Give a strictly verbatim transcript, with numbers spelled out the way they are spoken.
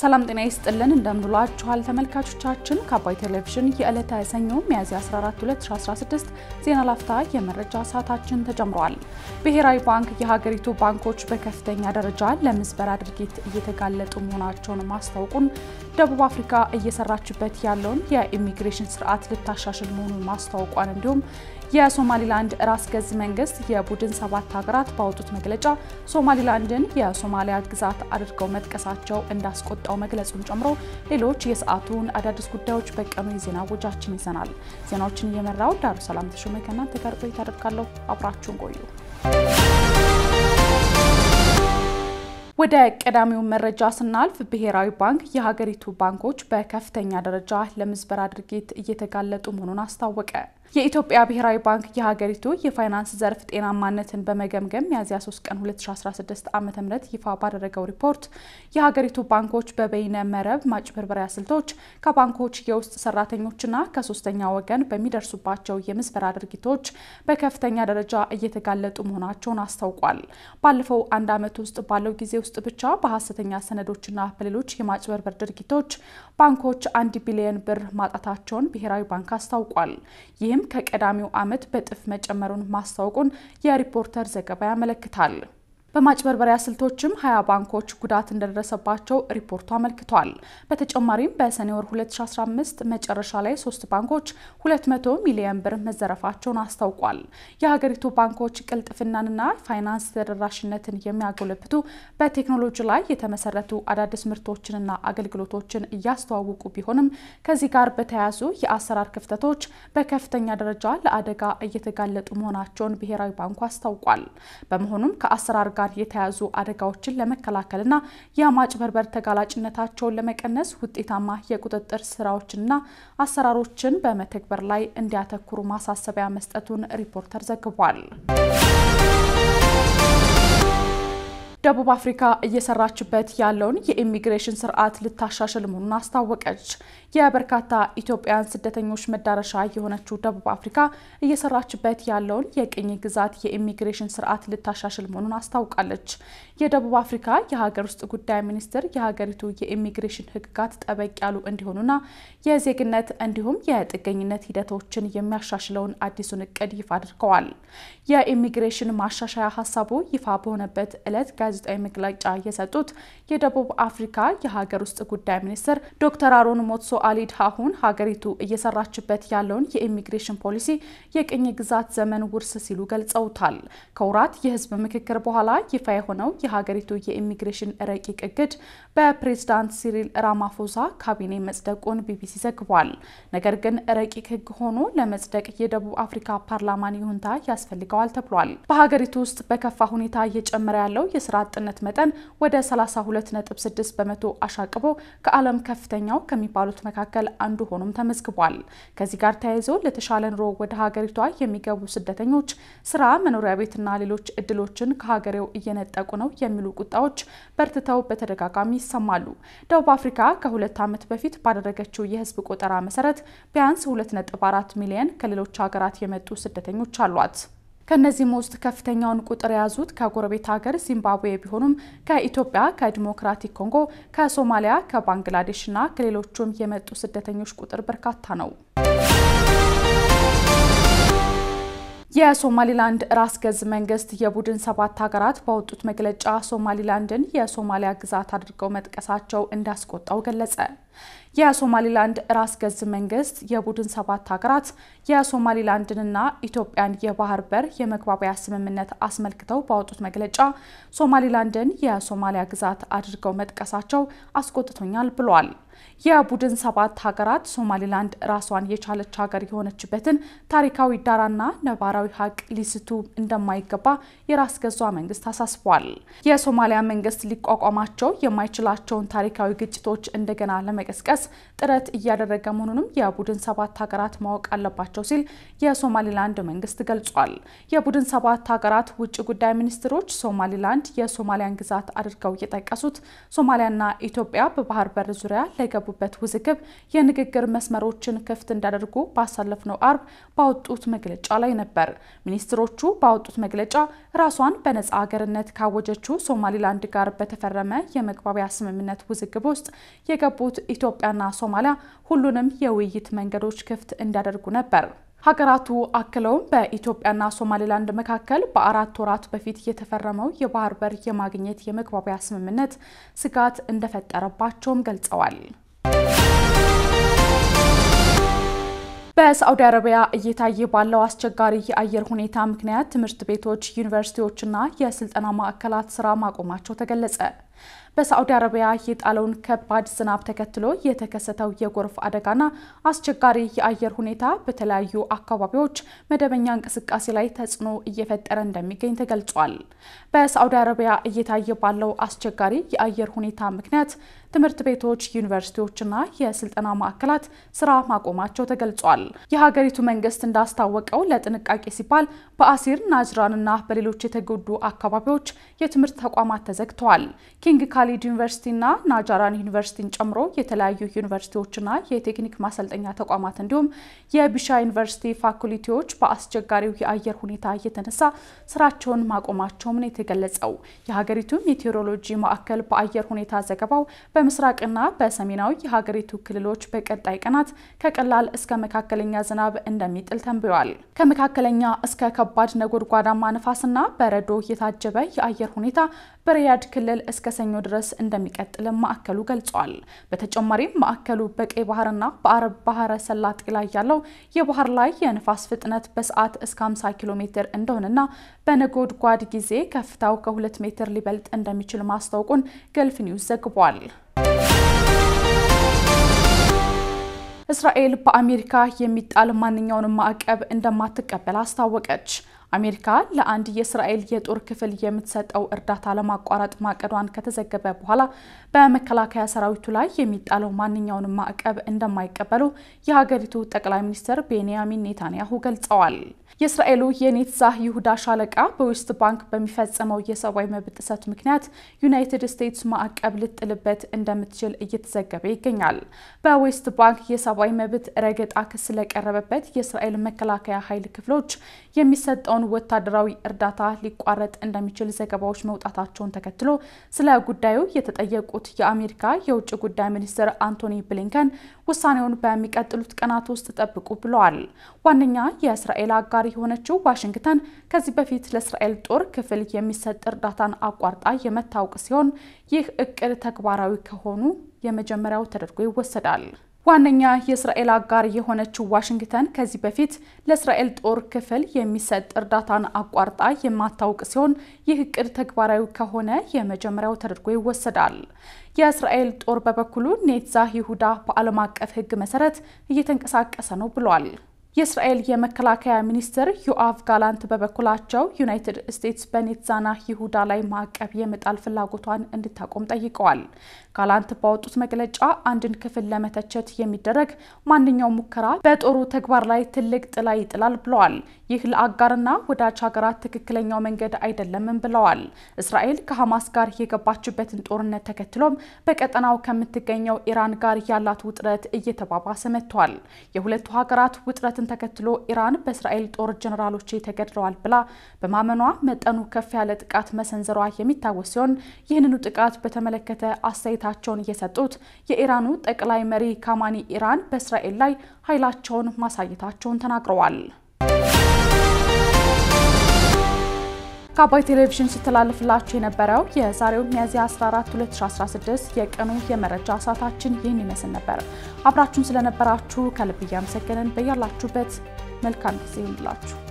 ሰላም ጤና ይስጥልን እንደምንላችኋል ተመልካቾቻችን ከአባይ ቴሌቪዥን የዕለተ ሰኞ ሚያዝያ አስራ አራት ሁለት ሺህ አስራ ስድስት ዜና ላፍታ የመረጃ ሰዓታችን ተጀምሯል። ብሔራዊ ባንክ የሀገሪቱ ባንኮች በከፍተኛ ደረጃ ለምዝበራ ድርጊት እየተጋለጡ መሆናቸውን ማስታወቁን፣ ደቡብ አፍሪካ እየሰራችበት ያለውን የኢሚግሬሽን ስርዓት ልታሻሽል መሆኑን ማስታወቋን እንዲሁም የሶማሊላንድ ራስ ገዝ መንግስት የቡድን ሰባት ሀገራት ባወጡት መግለጫ ሶማሊላንድን የሶማሊያ ግዛት አድርገው መጥቀሳቸው እንዳስቆጣው መግለጹን ጨምሮ ሌሎች የሰዓቱን አዳዲስ ጉዳዮች በቀኑ የዜና ወጃችን ይዘናል። ዜናዎችን እየመራው ዳሩ ሰላም ተሾመ ከእናንተ ጋር ቆይታ አደርጋለሁ። አብራችሁን ቆዩ። ወደ ቀዳሚው መረጃ ስናልፍ ብሔራዊ ባንክ የሀገሪቱ ባንኮች በከፍተኛ ደረጃ ለምዝበራ ድርጊት እየተጋለጡ መሆኑን አስታወቀ። የኢትዮጵያ ብሔራዊ ባንክ የሀገሪቱ የፋይናንስ ዘርፍ ጤናማነትን በመገምገም ሚያዝያ ሶስት ቀን ሁለት ሺህ አስራ ስድስት ዓመተ ምህረት ይፋ ባደረገው ሪፖርት የሀገሪቱ ባንኮች በበይነ መረብ ማጭበርበሪያ ስልቶች ከባንኮች የውስጥ ሰራተኞችና ከሶስተኛ ወገን በሚደርሱባቸው የምዝበራ ድርጊቶች በከፍተኛ ደረጃ እየተጋለጡ መሆናቸውን አስታውቋል። ባለፈው አንድ ዓመት ውስጥ ባለው ጊዜ ውስጥ ብቻ በሐሰተኛ ሰነዶችና በሌሎች የማጭበርበር ድርጊቶች ባንኮች አንድ ቢሊዮን ብር ማጣታቸውን ብሔራዊ ባንክ አስታውቋል። ይህም ከቀዳሚው ዓመት በጥፍ መጨመሩን ማስታወቁን የሪፖርተር ዘገባ ያመለክታል። በማጭበርበሪያ ስልቶችም ሀያ ባንኮች ጉዳት እንደደረሰባቸው ሪፖርቱ አመልክቷል። በተጨማሪም በሰኔ ወር ሁለት ሺህ አስራ አምስት መጨረሻ ላይ ሶስት ባንኮች ሁለት መቶ ሚሊዮን ብር መዘረፋቸውን አስታውቋል። የሀገሪቱ ባንኮች ቅልጥፍናንና ፋይናንስ ተደራሽነትን የሚያጎለብቱ በቴክኖሎጂ ላይ የተመሰረቱ አዳዲስ ምርቶችንና አገልግሎቶችን እያስተዋወቁ ቢሆንም ከዚህ ጋር በተያያዙ የአሰራር ክፍተቶች በከፍተኛ ደረጃ ለአደጋ እየተጋለጡ መሆናቸውን ብሔራዊ ባንኩ አስታውቋል። በመሆኑም ከአሰራር ጋር የተያዙ አደጋዎችን ለመከላከልና የማጭበርበር ተጋላጭነታቸውን ለመቀነስ ውጤታማ የቁጥጥር ስራዎችንና አሰራሮችን በመተግበር ላይ እንዲያተኩሩ ማሳሰቢያ መስጠቱን ሪፖርተር ዘግቧል። ደቡብ አፍሪካ እየሰራችበት ያለውን የኢሚግሬሽን ስርዓት ልታሻሽል መሆኑን አስታወቀች። የበርካታ ኢትዮጵያውያን ስደተኞች መዳረሻ የሆነችው ደቡብ አፍሪካ እየሰራችበት ያለውን የቅኝ ግዛት የኢሚግሬሽን ስርዓት ልታሻሽል መሆኑን አስታውቃለች። የደቡብ አፍሪካ የሀገር ውስጥ ጉዳይ ሚኒስትር የሀገሪቱ የኢሚግሬሽን ህግጋት ጠበቅ ያሉ እንዲሆኑና የዜግነት እንዲሁም የጥገኝነት ሂደቶችን የሚያሻሽለውን አዲሱን እቅድ ይፋ አድርገዋል። የኢሚግሬሽን ማሻሻያ ሀሳቡ ይፋ በሆነበት ዕለት ጋዜጣዊ መግለጫ የሰጡት የደቡብ አፍሪካ የሀገር ውስጥ ጉዳይ ሚኒስትር ዶክተር አሮን ሞትሶ አሊድ ሃሁን ሀገሪቱ እየሰራችበት ያለውን የኢሚግሬሽን ፖሊሲ የቅኝ ግዛት ዘመን ውርስ ሲሉ ገልጸውታል። ከወራት የህዝብ ምክክር በኋላ ይፋ የሆነው የሀገሪቱ የኢሚግሬሽን ረቂቅ እቅድ በፕሬዝዳንት ሲሪል ራማፎሳ ካቢኔ መጽደቁን ቢቢሲ ዘግቧል። ነገር ግን ረቂቅ ህግ ሆኖ ለመጽደቅ የደቡብ አፍሪካ ፓርላማን ይሁንታ ያስፈልገዋል ተብሏል። በሀገሪቱ ውስጥ በከፋ ሁኔታ እየጨመረ ያለው የስራ አጥነት መጠን ወደ ሰላሳ ሁለት ነጥብ ስድስት በመቶ አሻቅቦ ከዓለም ከፍተኛው ከሚባሉት መካከል አንዱ ሆኖም ተመዝግቧል። ከዚህ ጋር ተያይዞ ለተሻለ ኑሮ ወደ ሀገሪቷ የሚገቡ ስደተኞች ስራ፣ መኖሪያ ቤትና ሌሎች እድሎችን ከሀገሬው እየነጠቁ ነው የሚሉ ቁጣዎች በርትተው በተደጋጋሚ ይሰማሉ። ደቡብ አፍሪካ ከሁለት ዓመት በፊት ባደረገችው የህዝብ ቆጠራ መሰረት ቢያንስ ሁለት ነጥብ አራት ሚሊዮን ከሌሎች ሀገራት የመጡ ስደተኞች አሏት። ከነዚህም ውስጥ ከፍተኛውን ቁጥር የያዙት ከጎረቤት ሀገር ዚምባብዌ ቢሆኑም ከኢትዮጵያ፣ ከዲሞክራቲክ ኮንጎ፣ ከሶማሊያ፣ ከባንግላዴሽና ከሌሎችም የመጡ ስደተኞች ቁጥር በርካታ ነው። የሶማሊላንድ ራስ ገዝ መንግስት የቡድን ሰባት ሀገራት ባወጡት መግለጫ ሶማሊላንድን የሶማሊያ ግዛት አድርገው መጥቀሳቸው እንዳስቆጣው ገለጸ። የሶማሊላንድ ራስ ገዝ መንግስት የቡድን ሰባት ሀገራት የሶማሊላንድንና ኢትዮጵያን የባህር በር የመግባቢያ ስምምነት አስመልክተው ባወጡት መግለጫ ሶማሊላንድን የሶማሊያ ግዛት አድርገው መጥቀሳቸው አስቆጥቶኛል ብሏል። የቡድን ሰባት ሀገራት ሶማሊላንድ ራሷን የቻለች ሀገር የሆነችበትን ታሪካዊ ዳራና ነባራዊ ሀቅ ሊስቱ እንደማይገባ የራስ ገዟ መንግስት አሳስቧል። የሶማሊያ መንግስት ሊቋቋማቸው የማይችላቸውን ታሪካዊ ግጭቶች እንደገና ለመቀስቀስ ጥረት እያደረገ መሆኑንም የቡድን ሰባት ሀገራት ማወቅ አለባቸው ሲል የሶማሊላንድ መንግስት ገልጿል። የቡድን ሰባት ሀገራት ውጭ ጉዳይ ሚኒስትሮች ሶማሊላንድ የሶማሊያን ግዛት አድርገው የጠቀሱት ሶማሊያና ኢትዮጵያ በባህር በር ዙሪያ ለገቡበት ውዝግብ የንግግር መስመሮችን ክፍት እንዳደርጉ ባሳለፍነው አርብ ባወጡት መግለጫ ላይ ነበር። ሚኒስትሮቹ ባወጡት መግለጫ ራሷን በነጻ ሀገርነት ካወጀችው ሶማሊላንድ ጋር በተፈረመ የመግባቢያ ስምምነት ውዝግብ ውስጥ የገቡት ኢትዮጵያና ሶማሊያ ሁሉንም የውይይት መንገዶች ክፍት እንዲያደርጉ ነበር። ሀገራቱ አክለውም በኢትዮጵያና ሶማሊላንድ መካከል በአራት ወራት በፊት የተፈረመው የባህር በር የማግኘት የመግባቢያ ስምምነት ስጋት እንደፈጠረባቸውም ገልጸዋል። በሳዑዲ አረቢያ እየታየ ባለው አስቸጋሪ የአየር ሁኔታ ምክንያት ትምህርት ቤቶች፣ ዩኒቨርሲቲዎችና የስልጠና ማዕከላት ስራ ማቆማቸው ተገለጸ። በሳዑዲ አረቢያ የጣለውን ከባድ ዝናብ ተከትሎ የተከሰተው የጎርፍ አደጋና አስቸጋሪ የአየር ሁኔታ በተለያዩ አካባቢዎች መደበኛ እንቅስቃሴ ላይ ተጽዕኖ እየፈጠረ እንደሚገኝ ተገልጿል። በሳዑዲ አረቢያ እየታየ ባለው አስቸጋሪ የአየር ሁኔታ ምክንያት ትምህርት ቤቶች፣ ዩኒቨርሲቲዎችና የስልጠና ማዕከላት ስራ ማቆማቸው ተገልጿል። የሀገሪቱ መንግስት እንዳስታወቀው ለጥንቃቄ ሲባል በአሲር ናጅራንና በሌሎች የተጎዱ አካባቢዎች የትምህርት ተቋማት ተዘግተዋል። ኪንግ ካሊድ ዩኒቨርሲቲና ናጃራን ዩኒቨርሲቲን ጨምሮ የተለያዩ ዩኒቨርሲቲዎችና የቴክኒክ ማሰልጠኛ ተቋማት እንዲሁም የቢሻ ዩኒቨርሲቲ ፋኩልቲዎች በአስቸጋሪው የአየር ሁኔታ የተነሳ ስራቸውን ማቆማቸውም ነው የተገለጸው። የሀገሪቱ ሜቴሮሎጂ ማዕከል በአየር ሁኔታ ዘገባው በምስራቅና በሰሜናዊ የሀገሪቱ ክልሎች በቀጣይ ቀናት ከቀላል እስከ መካከለኛ ዝናብ እንደሚጥል ተንብዮአል። ከመካከለኛ እስከ ከባድ ነጎድጓዳማ ነፋስና በረዶ የታጀበ የአየር ሁኔታ በሪያድ ክልል እስከ ሰኞ ድረስ እንደሚቀጥል ማዕከሉ ገልጿል። በተጨማሪም ማዕከሉ በቀይ ባህርና በአረብ ባህረ ሰላጤ ላይ ያለው የባህር ላይ የንፋስ ፍጥነት በሰዓት እስከ ሃምሳ ኪሎ ሜትር እንደሆነና በነጎድጓድ ጊዜ ከፍታው ከሁለት ሜትር ሊበልጥ እንደሚችል ማስታወቁን ገልፍ ኒውስ ዘግቧል። እስራኤል በአሜሪካ የሚጣል ማንኛውንም ማዕቀብ እንደማትቀበል አስታወቀች። አሜሪካ ለአንድ የእስራኤል የጦር ክፍል የምትሰጠው እርዳታ ለማቋረጥ ማቀዷን ከተዘገበ በኋላ በመከላከያ ሰራዊቱ ላይ የሚጣለው ማንኛውንም ማዕቀብ እንደማይቀበሉ የሀገሪቱ ጠቅላይ ሚኒስትር ቤንያሚን ኔታንያሁ ገልጸዋል። የእስራኤሉ የኔትዛህ ይሁዳ ሻለቃ በዌስት ባንክ በሚፈጸመው የሰብአዊ መብት ጥሰት ምክንያት ዩናይትድ ስቴትስ ማዕቀብ ልጥልበት እንደምትችል እየተዘገበ ይገኛል። በዌስት ባንክ የሰብአዊ መብት ረገጣ ክስ ለቀረበበት የእስራኤል መከላከያ ኃይል ክፍሎች የሚሰጠውን ወታደራዊ እርዳታ ሊቋረጥ እንደሚችል ዘገባዎች መውጣታቸውን ተከትሎ ስለ ጉዳዩ የተጠየቁት የአሜሪካ የውጭ ጉዳይ ሚኒስትር አንቶኒ ብሊንከን ውሳኔውን በሚቀጥሉት ቀናት ውስጥ ጠብቁ ብለዋል። ዋነኛ የእስራኤል አጋር የሆነችው ዋሽንግተን ከዚህ በፊት ለእስራኤል ጦር ክፍል የሚሰጥ እርዳታን አቋርጣ የመታወቅ ሲሆን ይህ እቅድ ተግባራዊ ከሆኑ የመጀመሪያው ተደርጎ ይወሰዳል። ዋነኛ የእስራኤል አጋር የሆነችው ዋሽንግተን ከዚህ በፊት ለእስራኤል ጦር ክፍል የሚሰጥ እርዳታን አቋርጣ የማታውቅ ሲሆን ይህ እቅድ ተግባራዊ ከሆነ የመጀመሪያው ተደርጎ ይወሰዳል። የእስራኤል ጦር በበኩሉ ኔትዛህ ይሁዳ በዓለም አቀፍ ሕግ መሰረት እየተንቀሳቀሰ ነው ብሏል። የእስራኤል የመከላከያ ሚኒስትር ዮአቭ ጋላንት በበኩላቸው ዩናይትድ ስቴትስ በኔትዛህ ይሁዳ ላይ ማዕቀብ የመጣል ፍላጎቷን እንድታቆም ጠይቀዋል። ጋላንት ባወጡት መግለጫ አንድን ክፍል ለመተቸት የሚደረግ ማንኛውም ሙከራ በጦሩ ተግባር ላይ ትልቅ ጥላ ይጥላል ብለዋል። ይህ ለአጋርና ወዳጅ ሀገራት ትክክለኛው መንገድ አይደለም ብለዋል። እስራኤል ከሐማስ ጋር የገባችበትን ጦርነት ተከትሎም በቀጠናው ከምትገኘው ኢራን ጋር ያላት ውጥረት እየተባባሰ መጥቷል። የሁለቱ ሀገራት ውጥረት ተከትሎ ኢራን በእስራኤል ጦር ጀነራሎች ተገድለዋል ብላ በማመኗ መጠኑ ከፍ ያለ ጥቃት መሰንዘሯ የሚታወስ ሲሆን ይህንኑ ጥቃት በተመለከተ አስተያየታቸውን የሰጡት የኢራኑ ጠቅላይ መሪ ካማኒ ኢራን በእስራኤል ላይ ኃይላቸውን ማሳየታቸውን ተናግረዋል። ከአባይ ቴሌቪዥን ሲተላለፍላችሁ የነበረው የዛሬው ሚያዝያ አስራ አራት ሁለት ሺህ አስራ ስድስት የቀኑ የመረጃ ሰዓታችን ይህን ይመስል ነበር። አብራችሁን ስለነበራችሁ ከልብ እያመሰገንን በያላችሁበት መልካም ጊዜ ይሁንላችሁ።